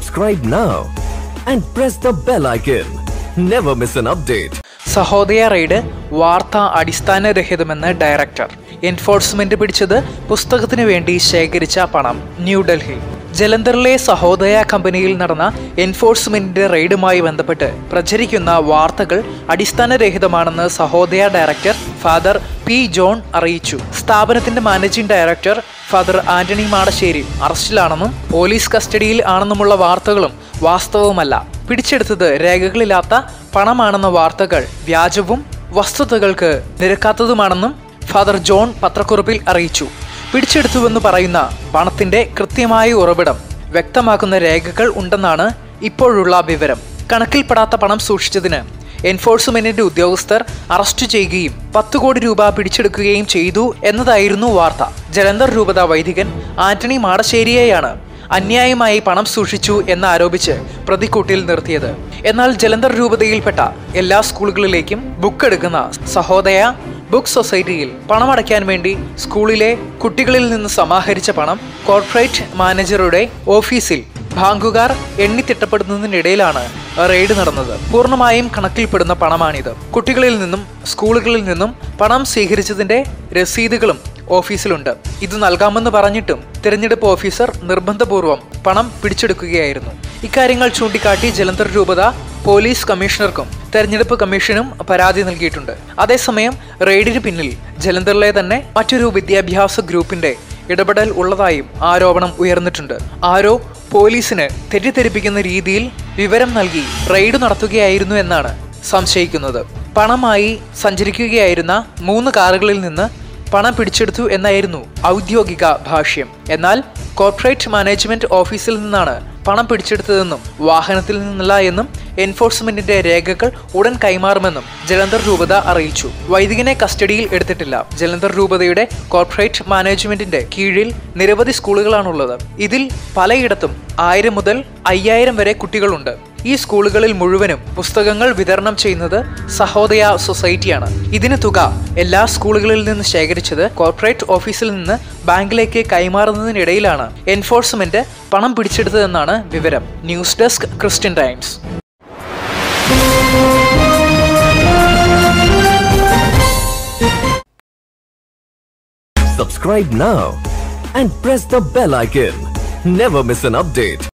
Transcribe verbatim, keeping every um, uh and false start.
Subscribe now and press the bell icon. Never miss an update. Sahodaya raid വാർത്താ അടിസ്ഥാനരഹിതമെന്ന് director. Enforcement പിടിച്ചത് പുസ്തകത്തിനു വേണ്ടി ശേഖരിച്ച പണം. ന്യൂഡൽഹി. ജലന്ധറിലെ സഹോദയ കമ്പനിയിൽ നടന്ന എൻഫോഴ്സ്മെന്റിന്റെ റെയ്ഡുമായി ബന്ധപ്പെട്ട് പ്രചരിക്കുന്ന വാർത്തകൾ അടിസ്ഥാനരഹിതമാണെന്ന് Sahodaya director father P John അറിയിച്ചു. സ്ഥാപനത്തിന്റെ managing director father Antony Madassery അറസ്റ്റിലാണെന്നും പോലീസ് കസ്റ്റഡിയിൽ ആണെന്നുമുള്ള വാർത്തകളും വാസ്തവമല്ല. പിടിച്ചെടുത്തത് രേഖകളില്ലാത്ത പണമാണെന്ന വാർത്തകൾ വ്യാജവും വസ്തുതകൾക്ക് നിരക്കാത്തതുമാണെന്നും ഫാദർ ജോൺ പത്രക്കുറിപ്പിൽ അറിയിച്ചു. പിടിച്ചെടുത്തുവെന്ന് പറയുന്ന പണത്തിന്റെ കൃത്യമായ ഉറവിടം വ്യക്തമാക്കുന്ന രേഖകൾ ഉണ്ടെന്നാണ് ഇപ്പോഴുള്ള വിവരം. കണക്കിൽപ്പെടാത്ത പണം സൂക്ഷിച്ചതിന് എൻഫോഴ്സ്മെന്റിന്റെ ഉദ്യോഗസ്ഥർ അറസ്റ്റ് ചെയ്യുകയും പത്ത് കോടി രൂപ പിടിച്ചെടുക്കുകയും ചെയ്തു എന്നതായിരുന്നു വാർത്ത. ജലന്ധർ രൂപത വൈദികൻ ആന്റണി മാടശ്ശേരിയെയാണ് അന്യായമായി പണം സൂക്ഷിച്ചു എന്നാരോപിച്ച് പ്രതിക്കൂട്ടിൽ നിർത്തിയത്. എന്നാൽ ജലന്ധർ രൂപതയിൽപ്പെട്ട എല്ലാ സ്കൂളുകളിലേക്കും ബുക്ക് എടുക്കുന്ന സഹോദയ ബുക്ക് സൊസൈറ്റിയിൽ പണമടയ്ക്കാൻ വേണ്ടി സ്കൂളിലെ കുട്ടികളിൽ നിന്ന് സമാഹരിച്ച പണം കോർപ്പറേറ്റ് മാനേജറുടെ ഓഫീസിൽ ബാങ്കുകാർ എണ്ണിത്തിട്ടപ്പെടുന്നതിനിടയിലാണ് റെയ്ഡ് നടന്നത്. പൂർണ്ണമായും കണക്കിൽപ്പെടുന്ന പണമാണിത്. കുട്ടികളിൽ നിന്നും സ്കൂളുകളിൽ നിന്നും പണം സ്വീകരിച്ചതിന്റെ രസീതുകളും ഓഫീസിലുണ്ട്. ഇത് നൽകാമെന്ന് പറഞ്ഞിട്ടും തിരഞ്ഞെടുപ്പ് ഓഫീസർ നിർബന്ധപൂർവ്വം പണം പിടിച്ചെടുക്കുകയായിരുന്നു. ഇക്കാര്യങ്ങൾ ചൂണ്ടിക്കാട്ടി ജലന്ധർ രൂപത പോലീസ് കമ്മീഷണർക്കും തെരഞ്ഞെടുപ്പ് കമ്മീഷനും പരാതി നൽകിയിട്ടുണ്ട്. അതേസമയം റെയ്ഡിന് പിന്നിൽ ജലന്ധറിലെ തന്നെ മറ്റൊരു വിദ്യാഭ്യാസ ഗ്രൂപ്പിന്റെ ഇടപെടൽ ഉള്ളതായും ആരോപണം ഉയർന്നിട്ടുണ്ട്. ആരോ പോലീസിന് തെറ്റിദ്ധരിപ്പിക്കുന്ന രീതിയിൽ വിവരം നൽകി റെയ്ഡ് നടത്തുകയായിരുന്നു എന്നാണ് സംശയിക്കുന്നത്. പണമായി സഞ്ചരിക്കുകയായിരുന്ന മൂന്ന് കാറുകളിൽ നിന്ന് പണം പിടിച്ചെടുത്തു എന്നായിരുന്നു ഔദ്യോഗിക ഭാഷ്യം. എന്നാൽ കോർപ്പറേറ്റ് മാനേജ്മെന്റ് ഓഫീസിൽ നിന്നാണ് പണം പിടിച്ചെടുത്തതെന്നും വാഹനത്തിൽ നിന്നല്ല എന്നും എൻഫോഴ്സ്മെന്റിന്റെ രേഖകൾ ഉടൻ കൈമാറുമെന്നും ജലന്ധർ രൂപത അറിയിച്ചു. വൈദികനെ കസ്റ്റഡിയിൽ എടുത്തിട്ടില്ല. ജലന്ധർ രൂപതയുടെ കോർപ്പറേറ്റ് മാനേജ്മെന്റിന്റെ കീഴിൽ നിരവധി സ്കൂളുകളാണുള്ളത്. ഇതിൽ പലയിടത്തും ആയിരം മുതൽ അയ്യായിരം വരെ കുട്ടികളുണ്ട്. ഈ സ്കൂളുകളിൽ മുഴുവനും പുസ്തകങ്ങൾ വിതരണം ചെയ്യുന്നത് സഹോദയ സൊസൈറ്റിയാണ്. ഇതിന് തുക എല്ലാ സ്കൂളുകളിൽ നിന്ന് ശേഖരിച്ചത് കോർപ്പറേറ്റ് ഓഫീസിൽ നിന്ന് ബാങ്കിലേക്ക് കൈമാറുന്നതിനിടയിലാണ് എൻഫോഴ്സ്മെന്റ് പണം പിടിച്ചെടുത്തതെന്നാണ് വിവരം. News desk Christian Times. Subscribe now and press the bell icon. Never miss an update.